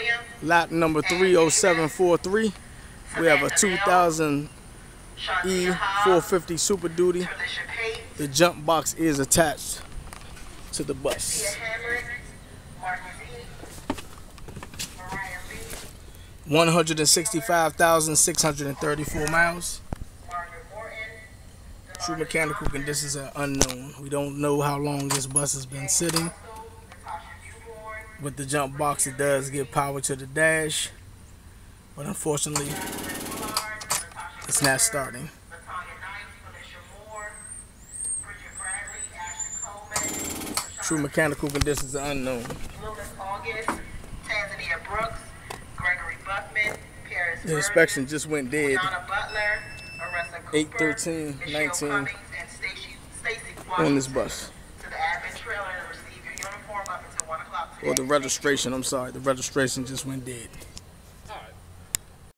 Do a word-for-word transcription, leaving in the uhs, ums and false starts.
Lot number three oh seven four three. We have a two thousand E four fifty Super Duty. The jump box is attached to the bus. one hundred sixty-five thousand six hundred thirty-four miles. True mechanical conditions are unknown. We don't know how long this bus has been sitting. With the jump box, it does give power to the dash, but unfortunately, it's not starting. True mechanical conditions are unknown. The inspection just went dead. eight thirteen nineteen on this bus. Or the registration, I'm sorry, the registration just went dead.